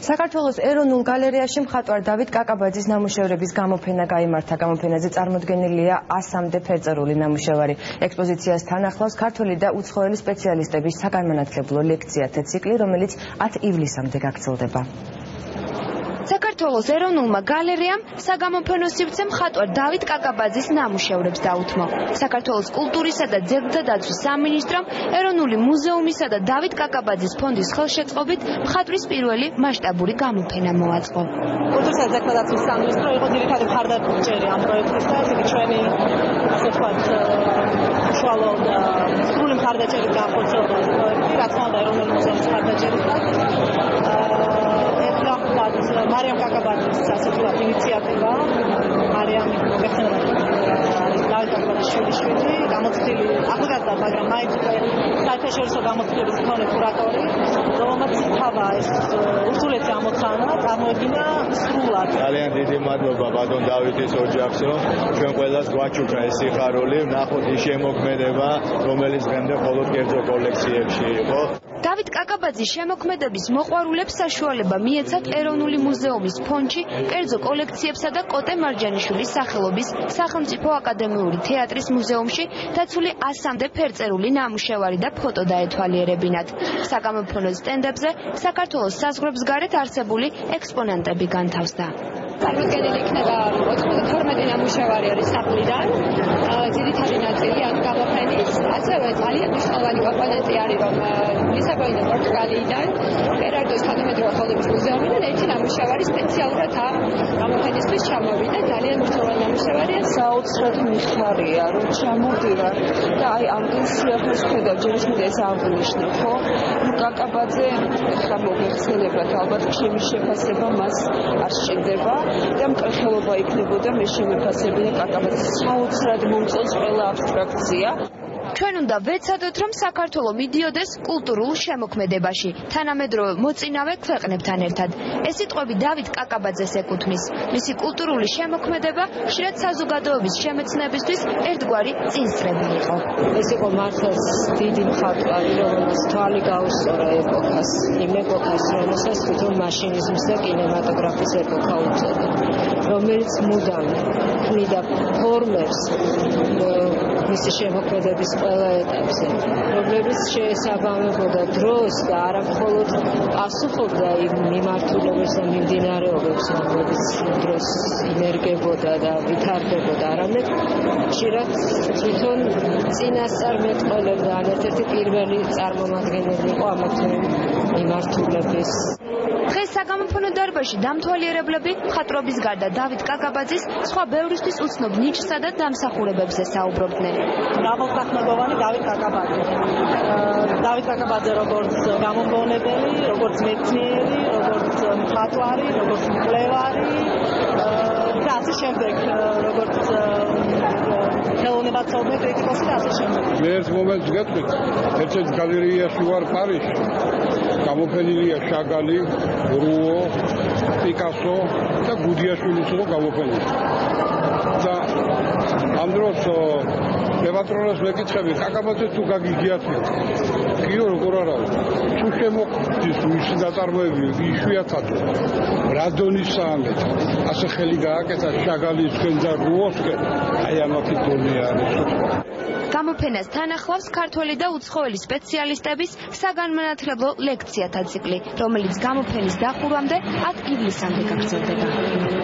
საქართველოს ეროვნულ გალერეაში მხატვარ დავით კაკაბაძის ნამუშევრების გამოფენა გაიმართა. გამოფენაზე წარმოდგენილია 100-მდე ფერწერული ნამუშევარი. ექსპოზიციასთან ახლავს ქართველი და უცხოელი სპეციალისტების საგანმანათლებლო ლექციათა ციკლი, რომელიც 10 ივლისამდე გაგრძელდება. საქართველოს ეროვნულმა გალერეამ საგამოფენო სივრცე მხატვარ დავით კაკაბაძის ნამუშევრებს დაუთმო. საქართველოს კულტურისა და ძეგლთა დაცვის სამინისტრომ ეროვნული მუზეუმისა და დავით კაკაბაძის ფონდის ხელშეწყობით მხატვრის პირველი მასშტაბური გამოფენა მოაწყო. კულტურისა და ძეგლთა დაცვის სამინისტრო იყო ძირითადი მხარდამჭერი ამ პროექტის და ეს ჩვენი ასე ვთქვათ უშუალოდ სრული მხარდაჭერით განხორციელდა ეს პროექტი, რაც ხონდა ეროვნული მუზეუმის მხარდაჭერით. მარიამ კაკაბაძის ასე ვთქვათ ინიციატივა. მარიამ მოგეხსენებათ დავით კაკაბაძის შვილიშვილი, გამოცდილი ახალგაზრდა, მაგრამ მაინც საერთაშორისო გამოცდილების მქონე კურატორი, რომელმაც თავა ეს ურთულესი ამოცანა წარმოედგინა სრულად. ძალიან დიდი მადლობა ბატონ დავითის ოჯახს, რომ ჩვენ ყველას გვაჩუქა ეს სიხარული, ვნახოთ ის შემოქმედება, რომელიც დღემდე მხოლოდ კერძო კოლექციებში იყო. დავით კაკაბაძის შემოქმედების მოყვარულებს საშუალება მიეცათ ეროვნული მუზეუმის ფონდში, კერძო კოლექციებსა და კოტე მარჯანიშვილის სახელობის სახელმწიფო აკადემიური თეატრის მუზეუმში დაცული 100-მდე ფერწერული ნამუშევარი და ფოტო დაეთვალიერებინათ. საგამოფენო სტენდებზე საქართველოს საზღვრებს გარეთ არსებული ექსპონატები განთავსდა. წარმოდგენილი იქნება 92 ნამუშევარი არის საფლიდან, ძირითადი ნაწილი ამ გამოფენის, ასევე ძალიან მნიშვნელოვანი კომპონენტი არის, რომ ლისაბონი და პორტუგალიიდან პერარდოს თანამედროვე ხელოვნების მუზეუმიდან ერთი ნამუშევარი სპეციალურად ამ გამოფენისთვის ჩამოვიდა. ძალიან მნიშვნელოვანი ნამუშევარია. საოცრად მიხარია, რომ ჩამოვიდა და აი ამდენ სიახლეს ხედავ, ჯერ ისმით ეს აღნიშნე, ხო? კაკაბაძე ხა მოგეხსენებათ, ალბათ ჩემი შეფასება მას არ სჭირდება. და მკრხელობა იქნებოდა მე შემეფასებინა კაკაბაძის საოცრად მომწონს ყველა აბსტრაქცია. ჩვენ უნდა ვეცადოთ, რომ საქართველო მიდიოდეს კულტურულ შემოქმედებაში, თანამედროვე მოწინავე ქვეყნებთან ერთად. ეს სიტყვები დავით კაკაბაძეს ეკუთვნის. მისი კულტურული შემოქმედება ხშირად საზოგადოების შემეცნებისთვის ერთგვარი წინსწრები იყო. ეს იყო მართლაც დიდი მხატვარი, რომელიც თვალი გაუსწორა ეპოქას, იმ ეპოქას, რომელსაც თვითონ მაშინიზმის და კინემატოგრაფის ეპოქა უწოდა, რომელიც მუდამ ქმნიდა ფორმებს მისი შემოქმედების ყველა ეტაპზე, რომლებიც შეესაბამებოდა დროს და არა მხოლოდ პასუხობდა იმ მიმართულებებს და მიმდინარეობებს, რომლებიც დროს იმერგებოდა და ვითარდებოდა, არამედ ხშირად თვითონ წინასწარმეტყველებდა, ერთ-ერთი პირველი წარმომადგენელი იყო ამათი მიმართულების. დღეს საგამოფენო დარბაზში დამთვალიერებლები მხატვრობის გარდა დავით კაკაბაძის სხვა ბევრისთვის უცნობ ნიჭსა და დამსახურებებზე საუბრობდნენ. მრავალსახმელოვანი დავით კაკაბაძე. დავით კაკაბაძე როგორც გამომგონებელი, როგორც მეცნიერი, როგორც მხატვარი, როგორც მკვლევარი და ასე შემდეგ, როგორც ხელოვნებაცოდნე კრიტიკოსი და ასე შემდეგ. მე ერთ მომენტს გეტყვით, ერთ-ერთ გალერეიაში ვარ პარიზში. გამოფენილია შაგალი, რუო, პიკასო და გუდიაშვილის რო გამოფენილი. და ამ დროს მე პატრონას მეკითხები, კაკაბაძე თუ გაგიგიათ? კიო როგორ არა? თუ შემოგვდის მისი ნაწარმოები იშვიათად რადონისაა ამეთ. ასე ხელი გააკეთა შაგალისკენ და რუოსკენ. აი ამათი დონე არის. გამოფენას თან ახლავს ქართველი და უცხოელი სპეციალისტების საგანმანათლებლო ლექციათა ციკლი, რომელიც გამოფენის დახურვამდე 10 ივლისამდე გაგრძელდება.